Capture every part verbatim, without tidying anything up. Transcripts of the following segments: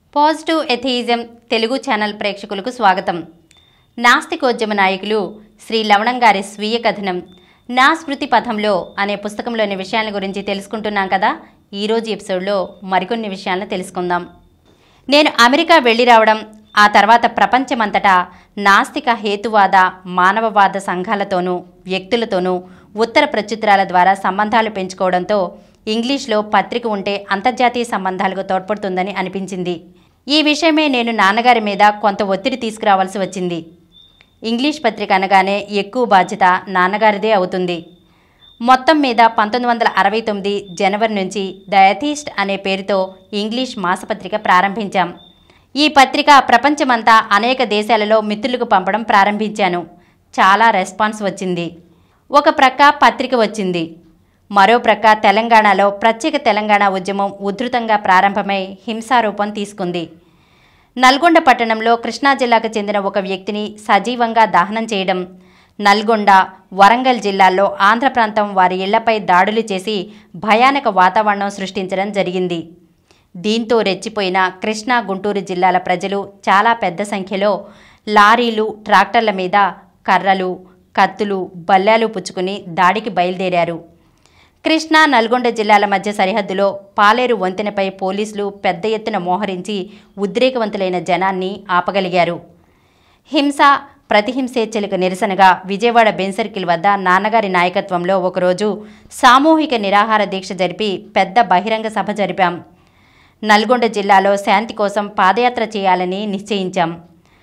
Positive atheism Telugu channel ప్రేక్షకులకు స్వాగతం. నాస్తికోద్యమ నాయకులు శ్రీ లవణం గారి స్వీయ కథనం నా స్మృతి పథంలో అనే పుస్తకంలోని విషయాల గురించి తెలుసుకుంటున్నాం కదా. ఈరోజు ఎపిసోడ్లో మరికొన్ని విషయాలను తెలుసుకుందాం. నేను అమెరికా వెళ్ళి రావడం, ఆ తర్వాత ప్రపంచమంతటా నాస్తిక హేతువాద మానవవాద సంఘాలతోనూ వ్యక్తులతోనూ ఉత్తర ప్రత్యుత్తరాల ద్వారా సంబంధాలు పెంచుకోవడంతో ఇంగ్లీష్లో పత్రిక ఉంటే అంతర్జాతీయ సంబంధాలకు తోడ్పడుతుందని అనిపించింది. ఈ విషయమే నేను నాన్నగారి మీద కొంత ఒత్తిడి తీసుకురావాల్సి వచ్చింది. ఇంగ్లీష్ పత్రిక అనగానే ఎక్కువ బాధ్యత నాన్నగారిదే అవుతుంది. మొత్తం మీద పంతొమ్మిది వందల అరవై తొమ్మిది జనవరి నుంచి ద అథీస్ట్ అనే పేరుతో ఇంగ్లీష్ మాసపత్రిక ప్రారంభించాం. ఈ పత్రిక ప్రపంచమంతా అనేక దేశాలలో మిత్రులకు పంపడం ప్రారంభించాను. చాలా రెస్పాన్స్ వచ్చింది. ఒక ప్రక్క పత్రిక వచ్చింది, మరో ప్రక్క తెలంగాణలో ప్రత్యేక తెలంగాణ ఉద్యమం ఉధృతంగా ప్రారంభమై హింసారూపం తీసుకుంది. నల్గొండ పట్టణంలో కృష్ణా జిల్లాకు చెందిన ఒక వ్యక్తిని సజీవంగా దహనం చేయడం, నల్గొండ, వరంగల్ జిల్లాల్లో ఆంధ్ర ప్రాంతం వారి ఇళ్లపై దాడులు చేసి భయానక వాతావరణం సృష్టించడం జరిగింది. దీంతో రెచ్చిపోయిన కృష్ణా, గుంటూరు జిల్లాల ప్రజలు చాలా పెద్ద సంఖ్యలో లారీలు, ట్రాక్టర్ల మీద కర్రలు, కత్తులు, బల్లాలు పుచ్చుకుని దాడికి బయలుదేరారు. కృష్ణా, నల్గొండ జిల్లాల మధ్య సరిహద్దులో పాలేరు వంతెనపై పోలీసులు పెద్ద ఎత్తున మోహరించి ఉద్రేకవంతులైన జనాన్ని ఆపగలిగారు. హింస, ప్రతిహింసేచ్ఛలకు నిరసనగా విజయవాడ బెన్ సర్కిల్ వద్ద నాన్నగారి నాయకత్వంలో ఒకరోజు సామూహిక నిరాహార దీక్ష జరిపి పెద్ద బహిరంగ సభ జరిపాం. నల్గొండ జిల్లాలో శాంతి కోసం పాదయాత్ర చేయాలని నిశ్చయించాం.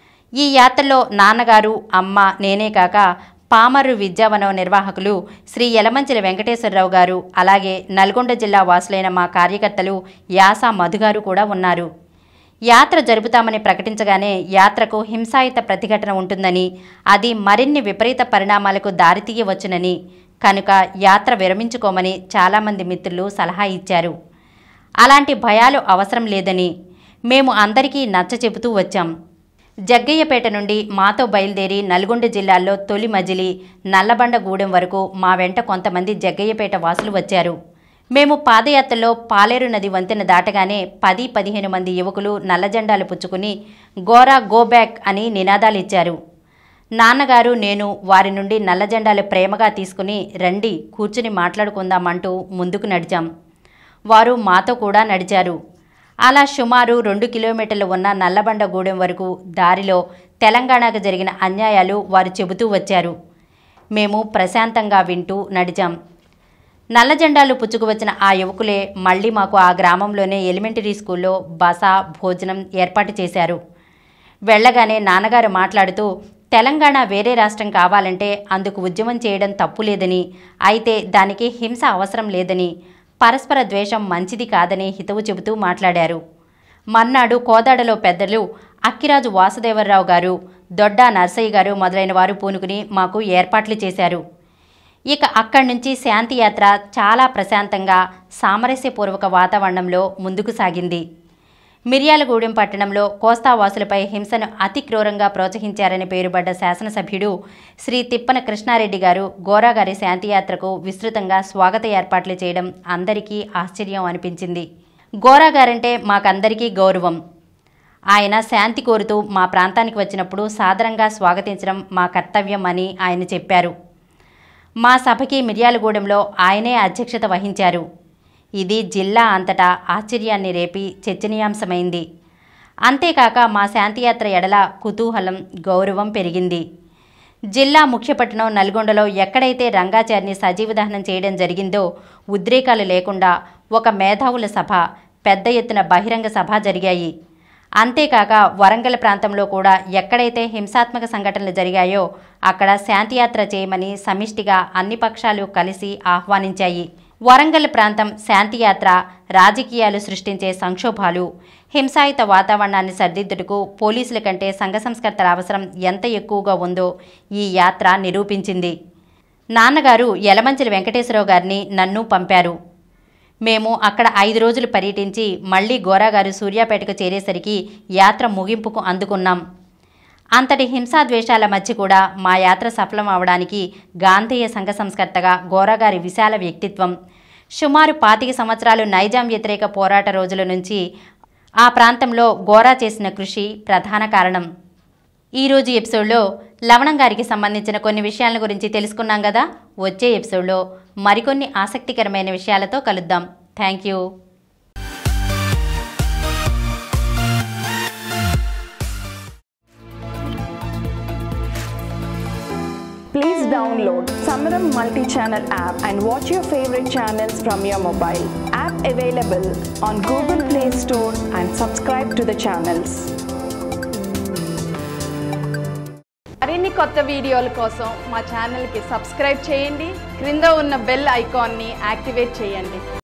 ఈ యాత్రలో నాన్నగారు, అమ్మ, నేనే కాక పామర్రు విద్యావనం నిర్వాహకులు శ్రీ యలమంచిలి వెంకటేశ్వరరావు గారు, అలాగే నల్గొండ జిల్లా వాసులైన మా కార్యకర్తలు యాస మధుగారు కూడా ఉన్నారు. యాత్ర జరుపుతామని ప్రకటించగానే యాత్రకు హింసాయుత ప్రతిఘటన ఉంటుందని, అది మరిన్ని విపరీత పరిణామాలకు దారితీయవచ్చునని, కనుక యాత్ర విరమించుకోమని చాలామంది మిత్రులు సలహా ఇచ్చారు. అలాంటి భయాలు అవసరం లేదని మేము అందరికీ నచ్చ చెబుతూ వచ్చాం. జగ్గయ్యపేట నుండి మాతో బయలుదేరి నల్గొండ జిల్లాల్లో తొలి మజిలి, నల్లబండగూడెం వరకు మా వెంట కొంతమంది జగ్గయ్యపేట వాసులు వచ్చారు. మేము పాదయాత్రలో పాలేరు నది వంతెన దాటగానే పది పదిహేను మంది యువకులు నల్లజెండాలు పుచ్చుకుని గోరా గో బ్యాక్ అని నినాదాలు ఇచ్చారు. నాన్నగారు, నేను వారి నుండి నల్లజెండాలు ప్రేమగా తీసుకుని రండి కూర్చుని మాట్లాడుకుందామంటూ ముందుకు నడిచాం. వారు మాతో కూడా నడిచారు. అలా సుమారు రెండు కిలోమీటర్లు ఉన్న నల్లబండగూడెం వరకు దారిలో తెలంగాణకు జరిగిన అన్యాయాలు వారు చెబుతూ వచ్చారు. మేము ప్రశాంతంగా వింటూ నడిచాం. నల్లజెండాలు పుచ్చుకువచ్చిన ఆ యువకులే మళ్ళీ మాకు ఆ గ్రామంలోనే ఎలిమెంటరీ స్కూల్లో బస, భోజనం ఏర్పాటు చేశారు. వెళ్ళగానే నాన్నగారు మాట్లాడుతూ, తెలంగాణ వేరే రాష్ట్రం కావాలంటే అందుకు ఉద్యమం చేయడం తప్పు లేదని, అయితే దానికి హింస అవసరం లేదని, పరస్పర ద్వేషం మంచిది కాదని హితవు చెబుతూ మాట్లాడారు. మర్నాడు కోదాడలో పెద్దలు అక్కిరాజు వాసుదేవరావు గారు, దొడ్డా నర్సయ్య గారు మొదలైన వారు పూనుకుని మాకు ఏర్పాట్లు చేశారు. ఇక అక్కడి నుంచి శాంతియాత్ర చాలా ప్రశాంతంగా సామరస్యపూర్వక వాతావరణంలో ముందుకు సాగింది. మిర్యాలగూడెం పట్టణంలో కోస్తావాసులపై హింసను అతి క్రూరంగా ప్రోత్సహించారని పేరుపడ్డ శాసనసభ్యుడు శ్రీ తిప్పన కృష్ణారెడ్డి గారు గోరాగారి శాంతియాత్రకు విస్తృతంగా స్వాగత ఏర్పాట్లు చేయడం అందరికీ ఆశ్చర్యం అనిపించింది. గోరాగారంటే మాకందరికీ గౌరవం. ఆయన శాంతి కోరుతూ మా ప్రాంతానికి వచ్చినప్పుడు సాదరంగా స్వాగతించడం మా కర్తవ్యం అని ఆయన చెప్పారు. మా సభకి మిర్యాలగూడెంలో ఆయనే అధ్యక్షత వహించారు. ఇది జిల్లా అంతటా ఆశ్చర్యాన్ని రేపి చర్చనీయాంశమైంది. అంతేకాక మా శాంతియాత్ర ఎడల కుతూహలం, గౌరవం పెరిగింది. జిల్లా ముఖ్యపట్టణం నల్గొండలో ఎక్కడైతే రంగాచారిని సజీవ దహనం చేయడం జరిగిందో ఉద్రేకాలు లేకుండా ఒక మేధావుల సభ, పెద్ద ఎత్తున బహిరంగ సభ జరిగాయి. అంతేకాక వరంగల్ ప్రాంతంలో కూడా ఎక్కడైతే హింసాత్మక సంఘటనలు జరిగాయో అక్కడ శాంతియాత్ర చేయమని సమిష్టిగా అన్ని పక్షాలు కలిసి ఆహ్వానించాయి. వరంగల్ ప్రాంతం శాంతియాత్ర రాజకీయాలు సృష్టించే సంక్షోభాలు, హింసాయుత వాతావరణాన్ని సరిదిద్దుటకు పోలీసుల కంటే సంఘ సంస్కర్తల అవసరం ఎంత ఎక్కువగా ఉందో ఈ యాత్ర నిరూపించింది. నాన్నగారు యలమంచిలి వెంకటేశ్వరరావు గారిని, నన్ను పంపారు. మేము అక్కడ ఐదు రోజులు పర్యటించి మళ్లీ గోరాగారు సూర్యాపేటకు చేరేసరికి యాత్ర ముగింపుకు అందుకున్నాం. అంతటి హింసాద్వేషాల మధ్య కూడా మా యాత్ర సఫలం అవడానికి గాంధేయ సంఘ సంస్కర్తగా గోరాగారి విశాల వ్యక్తిత్వం, సుమారు పాతిక సంవత్సరాలు నైజాం వ్యతిరేక పోరాట రోజుల నుంచి ఆ ప్రాంతంలో గోరా చేసిన కృషి ప్రధాన కారణం. ఈరోజు ఎపిసోడ్లో లవణం గారికి సంబంధించిన కొన్ని విషయాల గురించి తెలుసుకున్నాం కదా. వచ్చే ఎపిసోడ్లో మరికొన్ని ఆసక్తికరమైన విషయాలతో కలుద్దాం. Thank you. Please download Samaram multi-channel app and watch your favorite channels from your mobile. App available on Google Play Store and subscribe to the channels. మరిన్ని కొత్త వీడియోల కోసం మా ఛానల్కి సబ్స్క్రైబ్ చేయండి. క్రింద ఉన్న బెల్ ఐకాన్ని యాక్టివేట్ చేయండి.